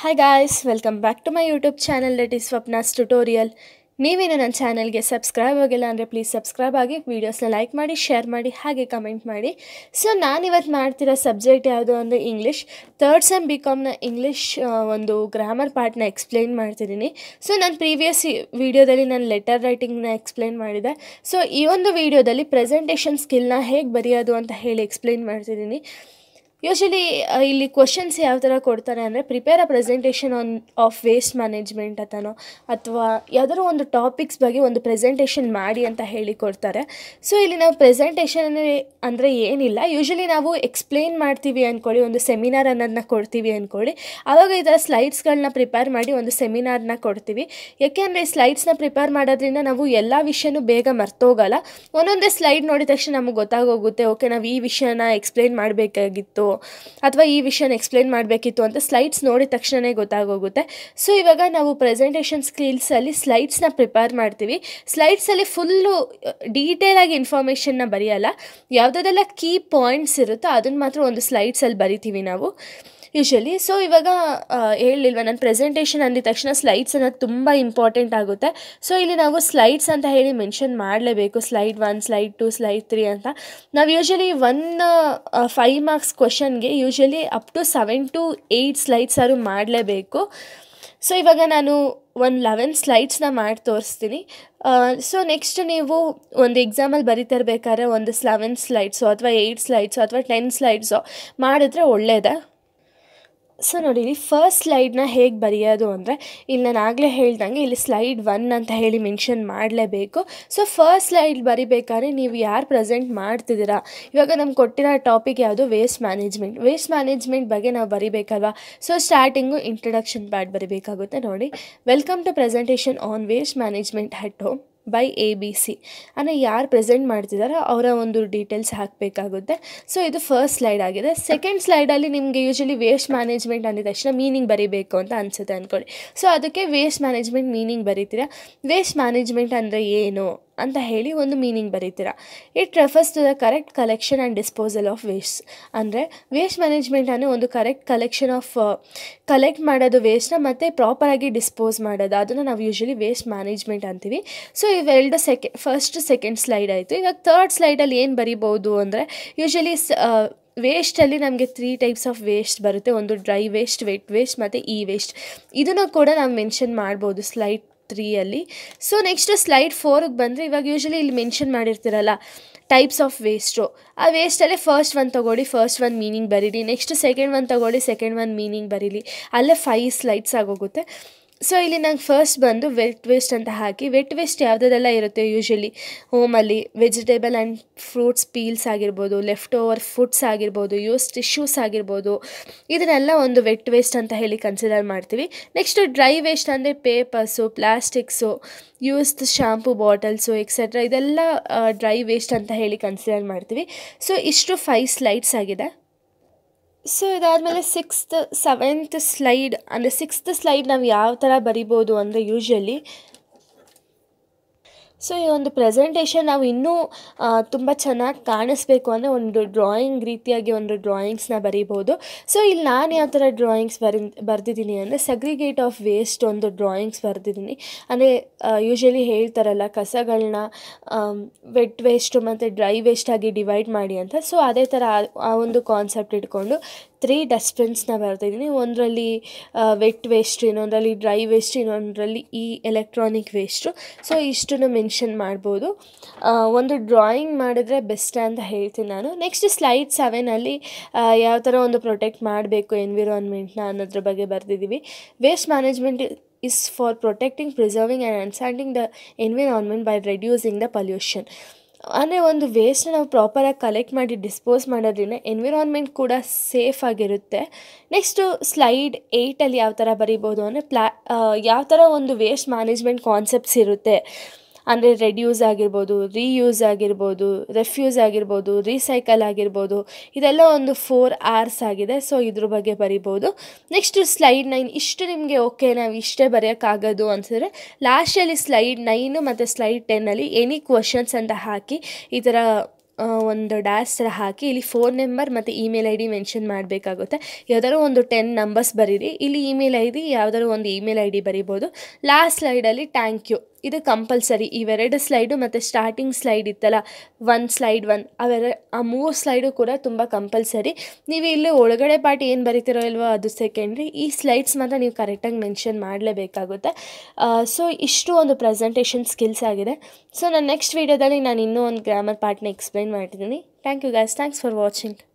Hi guys, welcome back to my YouTube channel that is Swapna's Tutorial. ನೀವೇನು ನನ್ನ ಚಾನಲ್ಗೆ subscribe ಆಗಿಲ್ಲ ಅಂದರೆ ಪ್ಲೀಸ್ ಸಬ್ಸ್ಕ್ರೈಬ್ ಆಗಿ ವೀಡಿಯೋಸ್ನ ಲೈಕ್ ಮಾಡಿ ಶೇರ್ ಮಾಡಿ ಹಾಗೆ ಕಮೆಂಟ್ ಮಾಡಿ. ಸೊ ನಾನಿವತ್ತು ಮಾಡ್ತಿರೋ ಸಬ್ಜೆಕ್ಟ್ ಯಾವುದು ಅಂದರೆ ಇಂಗ್ಲೀಷ್ ಥರ್ಡ್ ಸೆಮ್ bcomನ ಇಂಗ್ಲೀಷ್ ಒಂದು ಗ್ರಾಮರ್ ಪಾರ್ಟ್ನ ಎಕ್ಸ್ಪ್ಲೈನ್ ಮಾಡ್ತಿದ್ದೀನಿ. ಸೊ ನಾನು ಪ್ರೀವಿಯಸ್ ವೀಡಿಯೋದಲ್ಲಿ ನಾನು ಲೆಟರ್ ರೈಟಿಂಗ್ನ ಎಕ್ಸ್ಪ್ಲೈನ್ ಮಾಡಿದೆ. ಸೊ ಈ ಒಂದು ವೀಡಿಯೋದಲ್ಲಿ ಪ್ರೆಸೆಂಟೇಷನ್ ಸ್ಕಿಲ್ನ ಹೇಗೆ ಬರೆಯೋದು ಅಂತ ಹೇಳಿ ಎಕ್ಸ್ಪ್ಲೈನ್ ಮಾಡ್ತಿದ್ದೀನಿ. ಯೂಶಲಿ ಇಲ್ಲಿ ಕ್ವಶನ್ಸ್ ಯಾವ ಥರ ಕೊಡ್ತಾರೆ ಅಂದರೆ prepare a presentation of waste management ಅಥವಾ ಯಾವುದಾದ್ರು ಒಂದು ಟಾಪಿಕ್ಸ್ ಬಗ್ಗೆ ಒಂದು ಪ್ರೆಸೆಂಟೇಷನ್ ಮಾಡಿ ಅಂತ ಹೇಳಿ ಕೊಡ್ತಾರೆ. ಸೊ ಇಲ್ಲಿ ನಾವು ಪ್ರೆಸೆಂಟೇಷನ್ ಅಂದರೆ ಏನಿಲ್ಲ, ಯೂಶಲಿ ನಾವು ಎಕ್ಸ್ಪ್ಲೇನ್ ಮಾಡ್ತೀವಿ ಅಂದ್ಕೊಳ್ಳಿ, ಒಂದು ಸೆಮಿನಾರ್ ಅನ್ನೋದನ್ನ ಕೊಡ್ತೀವಿ ಅಂದ್ಕೊಳ್ಳಿ, ಆವಾಗ ಈ ಥರ ಸ್ಲೈಡ್ಸ್ಗಳನ್ನ ಪ್ರಿಪೇರ್ ಮಾಡಿ ಒಂದು ಸೆಮಿನಾರ್ನ ಕೊಡ್ತೀವಿ. ಯಾಕೆಂದರೆ ಈ ಸ್ಲೈಡ್ಸ್ನ ಪ್ರಿಪೇರ್ ಮಾಡೋದ್ರಿಂದ ನಾವು ಎಲ್ಲ ವಿಷಯನೂ ಬೇಗ ಮರ್ತೋಗಲ್ಲ. ಒಂದೊಂದೇ ಸ್ಲೈಡ್ ನೋಡಿದ ತಕ್ಷಣ ನಮಗೆ ಗೊತ್ತಾಗೋಗುತ್ತೆ, ಓಕೆ ನಾವು ಈ ವಿಷಯನ ಎಕ್ಸ್ಪ್ಲೇನ್ ಮಾಡಬೇಕಾಗಿತ್ತು ಅಥವಾ ಈ ವಿಷಯನ ಎಕ್ಸ್ಪ್ಲೇನ್ ಮಾಡಬೇಕಿತ್ತು ಅಂತ ಸ್ಲೈಡ್ಸ್ ನೋಡಿದ ತಕ್ಷಣವೇ ಗೊತ್ತಾಗೋಗುತ್ತೆ. ಸೊ ಇವಾಗ ನಾವು ಪ್ರೆಸೆಂಟೇಷನ್ ಸ್ಕಿಲ್ಸಲ್ಲಿ ಸ್ಲೈಡ್ಸ್ನ ಪ್ರಿಪೇರ್ ಮಾಡ್ತೀವಿ. ಸ್ಲೈಡ್ಸಲ್ಲಿ ಫುಲ್ಲು ಡೀಟೇಲಾಗಿ ಇನ್ಫಾರ್ಮೇಷನ್ನ ಬರೆಯಲ್ಲ, ಯಾವುದಾದೆಲ್ಲ ಕೀ ಪಾಯಿಂಟ್ಸ್ ಇರುತ್ತೋ ಅದನ್ನು ಮಾತ್ರ ಒಂದು ಸ್ಲೈಡ್ಸಲ್ಲಿ ಬರಿತೀವಿ ನಾವು ಯೂಶಲಿ. ಸೊ ಇವಾಗ ಹೇಳಿಲ್ವ, ನಾನು ಪ್ರೆಸೆಂಟೇಷನ್ ಅಂದಿದ ತಕ್ಷಣ ಸ್ಲೈಡ್ಸ್ ಅನ್ನೋದು ತುಂಬ ಇಂಪಾರ್ಟೆಂಟ್ ಆಗುತ್ತೆ. ಸೊ ಇಲ್ಲಿ ನಾವು ಸ್ಲೈಡ್ಸ್ ಅಂತ ಹೇಳಿ ಮೆನ್ಷನ್ ಮಾಡಲೇಬೇಕು, ಸ್ಲೈಡ್ 1, ಸ್ಲೈಡ್ 2, ಸ್ಲೈಡ್ 3 ಅಂತ. ನಾವು ಯೂಶಲಿ 5 ಮಾರ್ಕ್ಸ್ ಕ್ವಶನ್ಗೆ usually up to 7 to 8 slides ಆದರೂ ಮಾಡಲೇಬೇಕು. ಸೊ ಇವಾಗ ನಾನು 11 ಸ್ಲೈಡ್ಸ್ನ ಮಾಡಿ ತೋರಿಸ್ತೀನಿ. ಸೊ ನೆಕ್ಸ್ಟ್ ನೀವು ಒಂದು ಎಕ್ಸಾಮಲ್ಲಿ ಬರೀತಿರ್ಬೇಕಾದ್ರೆ ಒಂದು 11 ಸ್ಲೈಡ್ಸು ಅಥವಾ 8 ಸ್ಲೈಡ್ಸು ಅಥವಾ 10 ಸ್ಲೈಡ್ಸು ಮಾಡಿದ್ರೆ ಒಳ್ಳೆಯದೇ. ಸೊ ನೋಡಿ, ಇಲ್ಲಿ ಫಸ್ಟ್ ಸ್ಲೈಡ್ನ ಹೇಗೆ ಬರೆಯೋದು ಅಂದರೆ, ಇಲ್ಲಿ ನಾನು ಆಗಲೇ ಹೇಳ್ದಂಗೆ ಇಲ್ಲಿ ಸ್ಲೈಡ್ 1 ಅಂತ ಹೇಳಿ ಮೆನ್ಷನ್ ಮಾಡಲೇಬೇಕು. ಸೊ ಫಸ್ಟ್ ಸ್ಲೈಡ್ ಬರಿಬೇಕಾದ್ರೆ ನೀವು ಯಾರು ಪ್ರೆಸೆಂಟ್ ಮಾಡ್ತಿದ್ದೀರಾ, ಇವಾಗ ನಮ್ಗೆ ಕೊಟ್ಟಿರೋ ಟಾಪಿಕ್ ಯಾವುದು, ವೇಸ್ಟ್ ಮ್ಯಾನೇಜ್ಮೆಂಟ್ ಬಗ್ಗೆ ನಾವು ಬರಿಬೇಕಲ್ವಾ. ಸೊ ಸ್ಟಾರ್ಟಿಂಗು ಇಂಟ್ರಡಕ್ಷನ್ ಪಾರ್ಟ್ ಬರಿಬೇಕಾಗುತ್ತೆ. ನೋಡಿ, welcome to presentation on waste management at home by ABC ಅಂದರೆ ಯಾರು ಪ್ರೆಸೆಂಟ್ ಮಾಡ್ತಿದ್ದಾರೋ ಅವರ ಒಂದು ಡೀಟೇಲ್ಸ್ ಹಾಕಬೇಕಾಗುತ್ತೆ. ಸೊ ಇದು ಫಸ್ಟ್ ಸ್ಲೈಡ್ ಆಗಿದೆ. ಸೆಕೆಂಡ್ ಸ್ಲೈಡಲ್ಲಿ ನಿಮಗೆ ಯೂಶಲಿ ವೇಸ್ಟ್ ಮ್ಯಾನೇಜ್ಮೆಂಟ್ ಅಂದಿದ ತಕ್ಷಣ ಮೀನಿಂಗ್ ಬರೀಬೇಕು ಅಂತ ಅನಿಸುತ್ತೆ ಅಂದ್ಕೊಳ್ಳಿ. ಸೊ ಅದಕ್ಕೆ ವೇಸ್ಟ್ ಮ್ಯಾನೇಜ್ಮೆಂಟ್ ಮೀನಿಂಗ್ ಬರೀತೀರಾ. ವೇಸ್ಟ್ ಮ್ಯಾನೇಜ್ಮೆಂಟ್ ಅಂದರೆ ಏನು ಅಂತ ಹೇಳಿ ಒಂದು ಮೀನಿಂಗ್ ಬರೀತೀರಾ. It refers to the correct collection and disposal of waste. ಅಂದರೆ ವೇಸ್ಟ್ ಮ್ಯಾನೇಜ್ಮೆಂಟ್ ಅಂದರೆ ಒಂದು ಕರೆಕ್ಟ್ ಕಲೆಕ್ಷನ್ ಆಫ್ ಕಲೆಕ್ಟ್ ಮಾಡೋದು ವೇಸ್ಟ್ನ ಮತ್ತು ಪ್ರಾಪರಾಗಿ ಡಿಸ್ಪೋಸ್ ಮಾಡೋದು, ಅದನ್ನು ನಾವು ಯೂಶಲಿ ವೇಸ್ಟ್ ಮ್ಯಾನೇಜ್ಮೆಂಟ್ ಅಂತೀವಿ. ಸೊ ಇವೆರಡು ಫಸ್ಟ್ ಸೆಕೆಂಡ್ ಸ್ಲೈಡ್ ಆಯಿತು. ಇವಾಗ ಥರ್ಡ್ ಸ್ಲೈಡಲ್ಲಿ ಏನು ಬರಿಬೋದು ಅಂದರೆ, ಯೂಶಲಿ ವೇಸ್ಟಲ್ಲಿ ನಮಗೆ 3 ಟೈಪ್ಸ್ ಆಫ್ ವೇಸ್ಟ್ ಬರುತ್ತೆ. ಒಂದು ಡ್ರೈ ವೇಸ್ಟ್, ವೆಟ್ ವೇಸ್ಟ್ ಮತ್ತು ವೇಸ್ಟ್. ಇದನ್ನು ಕೂಡ ನಾವು ಮೆನ್ಷನ್ ಮಾಡ್ಬೋದು ಸ್ಲೈಡ್ 3ಅಲ್ಲಿ. ಸೊ ನೆಕ್ಸ್ಟ್ ಸ್ಲೈಡ್ 4ಗೆ ಬಂದರೆ, ಇವಾಗ ಯೂಶಲಿ ಇಲ್ಲಿ ಮೆನ್ಷನ್ ಮಾಡಿರ್ತೀರಲ್ಲ ಟೈಪ್ಸ್ ಆಫ್ ವೇಸ್ಟು, ಆ ವೇಸ್ಟಲ್ಲೇ ಫಸ್ಟ್ ಒನ್ ತೊಗೊಳ್ಳಿ, ಫಸ್ಟ್ ಒನ್ ಮೀನಿಂಗ್ ಬರೀರಿ. ನೆಕ್ಸ್ಟ್ ಸೆಕೆಂಡ್ ಒನ್ ತೊಗೊಳ್ಳಿ, ಸೆಕೆಂಡ್ ಒನ್ ಮೀನಿಂಗ್ ಬರೀರಿ. ಅಲ್ಲೇ 5 ಸ್ಲೈಡ್ಸ್ ಆಗೋಗುತ್ತೆ. ಸೊ ಇಲ್ಲಿ ನಂಗೆ ಫಸ್ಟ್ ಬಂದು ವೆಟ್ ವೇಸ್ಟ್ ಅಂತ ಹಾಕಿ, ವೆಟ್ ವೇಸ್ಟ್ ಯಾವುದೆಲ್ಲ ಇರುತ್ತೆ ಯೂಶಲಿ ಹೋಮಲ್ಲಿ, ವೆಜಿಟೇಬಲ್ ಆ್ಯಂಡ್ ಫ್ರೂಟ್ಸ್ ಪೀಲ್ಸ್ ಆಗಿರ್ಬೋದು, ಲೆಫ್ಟ್ ಓವರ್ ಫುಡ್ಸ್ ಆಗಿರ್ಬೋದು, ಯೂಸ್ ಟಿಶ್ಯೂಸ್ ಆಗಿರ್ಬೋದು, ಇದನ್ನೆಲ್ಲ ಒಂದು ವೆಟ್ ವೇಸ್ಟ್ ಅಂತ ಹೇಳಿ ಕನ್ಸಿಡರ್ ಮಾಡ್ತೀವಿ. ನೆಕ್ಸ್ಟ್ ಡ್ರೈ ವೇಸ್ಟ್ ಅಂದರೆ papers, plastics, used shampoo bottles etcetera, ಇದೆಲ್ಲ ಡ್ರೈ ವೇಸ್ಟ್ ಅಂತ ಹೇಳಿ ಕನ್ಸಿಡರ್ ಮಾಡ್ತೀವಿ. ಸೊ ಇಷ್ಟು 5 ಸ್ಲೈಡ್ಸ್ ಆಗಿದೆ. ಸೊ ಇದಾದಮೇಲೆ 6th 7th ಸ್ಲೈಡ್ ಅಂದರೆ 6th ಸ್ಲೈಡ್ ನಾವು ಯಾವ ಥರ ಬರಿಬೋದು ಅಂದರೆ, ಯೂಶಲಿ ಸೊ ಈ ಒಂದು ಪ್ರೆಸೆಂಟೇಷನ್ ನಾವು ಇನ್ನೂ ತುಂಬ ಚೆನ್ನಾಗಿ ಕಾಣಿಸ್ಬೇಕು ಅಂದರೆ ಒಂದು ಡ್ರಾಯಿಂಗ್ ರೀತಿಯಾಗಿ ಒಂದು ಡ್ರಾಯಿಂಗ್ಸ್ನ ಬರೀಬೋದು. ಸೊ ಇಲ್ಲಿ ನಾನು ಯಾವ ಥರ ಡ್ರಾಯಿಂಗ್ಸ್ ಬರೆದಿದ್ದೀನಿ ಅಂದರೆ, ಸಗ್ರಿಗೇಟ್ ಆಫ್ ವೇಸ್ಟ್ ಒಂದು ಡ್ರಾಯಿಂಗ್ಸ್ ಬರೆದಿದ್ದೀನಿ. ಅಂದರೆ ಯೂಶಲಿ ಹೇಳ್ತಾರಲ್ಲ ಕಸಗಳನ್ನ ವೆಟ್ ವೇಸ್ಟು ಮತ್ತು ಡ್ರೈ ವೇಸ್ಟಾಗಿ ಡಿವೈಡ್ ಮಾಡಿ ಅಂತ. ಸೊ ಅದೇ ಥರ ಆ ಒಂದು ಕಾನ್ಸೆಪ್ಟ್ ಇಟ್ಕೊಂಡು 3 ಡಸ್ಟ್ಬಿನ್ಸ್ನ ಬರ್ತಿದ್ದೀನಿ. ಒಂದರಲ್ಲಿ ವೆಟ್ ವೇಸ್ಟ್, ಇನ್ನೊಂದರಲ್ಲಿ ಡ್ರೈ ವೇಸ್ಟ್, ಇನ್ನೊಂದರಲ್ಲಿ ಎಲೆಕ್ಟ್ರಾನಿಕ್ ವೇಸ್ಟು. ಸೊ ಇಷ್ಟನ್ನು ಮೆನ್ಷನ್ ಮಾಡ್ಬೋದು. ಒಂದು ಡ್ರಾಯಿಂಗ್ ಮಾಡಿದ್ರೆ ಬೆಸ್ಟ್ ಅಂತ ಹೇಳ್ತೀನಿ ನಾನು. ನೆಕ್ಸ್ಟ್ ಸ್ಲೈಡ್ 7ಅಲ್ಲಿ ಯಾವ ಥರ ಒಂದು ಪ್ರೊಟೆಕ್ಟ್ ಮಾಡಬೇಕು ಎನ್ವಿರಾನ್ಮೆಂಟ್ನ ಅನ್ನೋದ್ರ ಬಗ್ಗೆ ಬರೆದಿದ್ದೀವಿ. Waste management is for protecting, preserving and understanding the environment by reducing the pollution. ಅಂದರೆ ಒಂದು ವೇಸ್ಟ್ನ ನಾವು ಪ್ರಾಪರಾಗಿ ಕಲೆಕ್ಟ್ ಮಾಡಿ ಡಿಸ್ಪೋಸ್ ಮಾಡೋದ್ರಿಂದ ಎನ್ವಿರಾನ್ಮೆಂಟ್ ಕೂಡ ಸೇಫ್ ಆಗಿರುತ್ತೆ. ನೆಕ್ಸ್ಟು ಸ್ಲೈಡ್ 8ಅಲ್ಲಿ ಯಾವ ಥರ ಬರಿಬೋದು ಅಂದರೆ, ಯಾವ ಥರ ಒಂದು ವೇಸ್ಟ್ ಮ್ಯಾನೇಜ್ಮೆಂಟ್ ಕಾನ್ಸೆಪ್ಟ್ಸ್ ಇರುತ್ತೆ ಅಂದರೆ, ರೆಡ್ಯೂಸ್ ಆಗಿರ್ಬೋದು, ರೀಯೂಸ್ ಆಗಿರ್ಬೋದು, ರೆಫ್ಯೂಸ್ ಆಗಿರ್ಬೋದು, ರೀಸೈಕಲ್ ಆಗಿರ್ಬೋದು, ಇದೆಲ್ಲ ಒಂದು 4 Rs ಆಗಿದೆ. ಸೊ ಇದ್ರ ಬಗ್ಗೆ ಬರಿಬೋದು. ನೆಕ್ಸ್ಟ್ ಸ್ಲೈಡ್ 9, ಇಷ್ಟು ನಿಮಗೆ ಓಕೆ ನಾವು ಇಷ್ಟೇ ಬರೆಯೋಕ್ಕಾಗೋದು ಅನಿಸಿದ್ರೆ ಲಾಸ್ಟಲ್ಲಿ ಸ್ಲೈಡ್ 9 ಮತ್ತು ಸ್ಲೈಡ್ 10ಅಲ್ಲಿ ಎನಿ ಕ್ವಶನ್ಸ್ ಅಂತ ಹಾಕಿ ಈ ಥರ ಒಂದು ಡ್ಯಾಶ್ ಥರ ಹಾಕಿ ಇಲ್ಲಿ ಫೋನ್ ನಂಬರ್ ಮತ್ತು ಇಮೇಲ್ ಐ ಡಿ ಮೆನ್ಷನ್ ಮಾಡಬೇಕಾಗುತ್ತೆ. ಯಾವ್ದಾದ್ರು ಒಂದು 10 ನಂಬರ್ಸ್ ಬರೀರಿ. ಇಲ್ಲಿ ಇಮೇಲ್ ಐ ಡಿ ಯಾವ್ದಾದ್ರು ಒಂದು ಇಮೇಲ್ ಐ ಡಿ ಬರಿಬೋದು. ಲಾಸ್ಟ್ ಸ್ಲೈಡಲ್ಲಿ ಥ್ಯಾಂಕ್ ಯು ಇದು ಕಂಪಲ್ಸರಿ. ಇವೆರಡು ಸ್ಲೈಡು ಮತ್ತು ಸ್ಟಾರ್ಟಿಂಗ್ ಸ್ಲೈಡ್ ಇತ್ತಲ್ಲ, 1 ಸ್ಲೈಡ್ 1 ಆ 3 ಸ್ಲೈಡು ಕೂಡ ತುಂಬ ಕಂಪಲ್ಸರಿ. ನೀವು ಇಲ್ಲಿ ಒಳಗಡೆ ಪಾರ್ಟ್ ಏನು ಬರೀತಿರೋ ಇಲ್ವೋ ಅದು ಸೆಕೆಂಡ್ರಿ. ಈ ಸ್ಲೈಡ್ಸ್ ಮಾತ್ರ ನೀವು ಕರೆಕ್ಟಾಗಿ ಮೆನ್ಷನ್ ಮಾಡಲೇಬೇಕಾಗುತ್ತೆ. ಸೊ ಇಷ್ಟು ಒಂದು ಪ್ರೆಸೆಂಟೇಷನ್ ಸ್ಕಿಲ್ಸ್ ಆಗಿದೆ. ಸೊ ನಾನು ನೆಕ್ಸ್ಟ್ ವೀಡಿಯೋದಲ್ಲಿ ನಾನು ಇನ್ನೂ ಒಂದು ಗ್ರಾಮರ್ ಪಾರ್ಟ್ನ ಎಕ್ಸ್ಪ್ಲೈನ್ ಮಾಡ್ತಿದ್ದೀನಿ. Thank you guys, thanks for watching.